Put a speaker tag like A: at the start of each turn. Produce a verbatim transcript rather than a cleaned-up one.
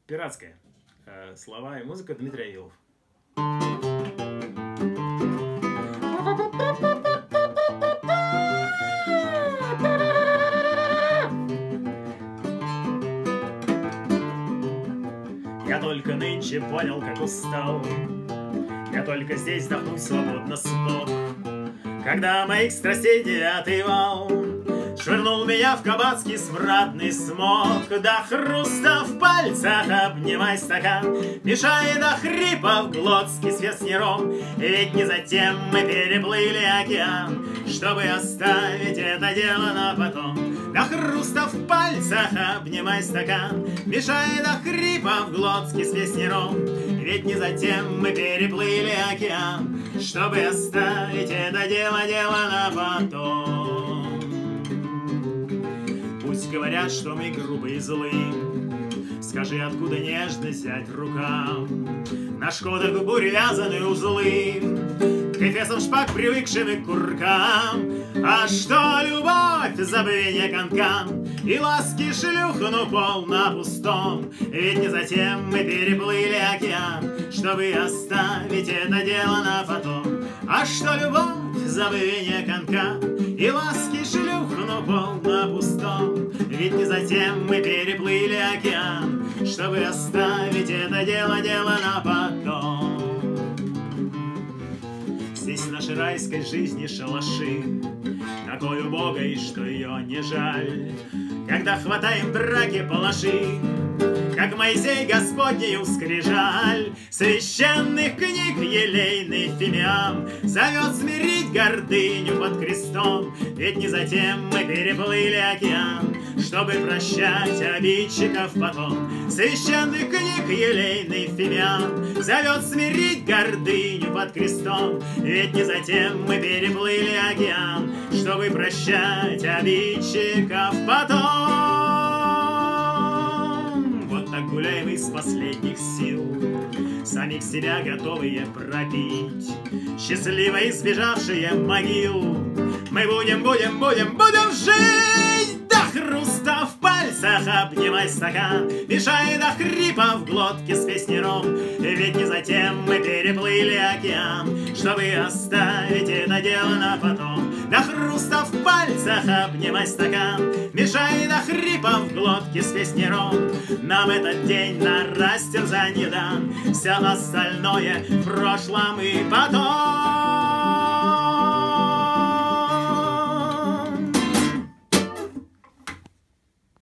A: Пиратская. Слова и музыка Дмитрий Авилов. Я только нынче понял, как устал. Я только здесь вдохнуть свободно смог, когда моих страстей девятый вал швырнул меня в кабацкий смрадный смог. До хруста в пальцах обнимай стакан, мешая до хрипа в глотский свет с нером. Ведь не затем мы переплыли океан, чтобы оставить это дело на потом. До хруста в пальцах обнимай стакан, мешая до хрипа в глотский свет с нером. Ведь не затем мы переплыли океан, чтобы оставить это дело, дело на потом. Пусть говорят, что мы грубые и злые, скажи, откуда нежность взять рукам? На шкодах в буре вязаные узлы, к эфесам шпаг, привыкшим и к куркам. А что любовь, забвение канкан и ласки шлюх, ну пол на пустом. Ведь не затем мы переплыли океан, чтобы оставить это дело на потом. А что любовь, забвение канкан и ласки шлюх, ну пол на пустом. Ведь не затем мы переплыли океан, чтобы оставить это дело, дело на потом. Здесь в нашей райской жизни шалаши, такой убогой, что ее не жаль. Когда хватаем драки палаши, как Моисей Господнею скрижаль, священных книг елейный фимиам зовет смирить гордыню под крестом. Ведь не затем мы переплыли океан, чтобы прощать обидчиков потом. Священных книг елейный фимиам зовет смирить гордыню под крестом. Ведь не затем мы переплыли океан, чтобы прощать обидчиков потом. Вот так гуляем из последних сил, самих себя готовые пропить, счастливо избежавшие могил. Мы будем, будем, будем, будем жить до хруста в пальцах, обнимай стакан, мешая до хрипа в глотке с песнером. Ведь не затем мы переплыли океан, чтобы оставить это дело на потом. До хруста в пальцах обнимай стакан, мешая до хрипа в глотке с песнером. Нам этот день на растерзанье дан, все остальное в прошлом и потом.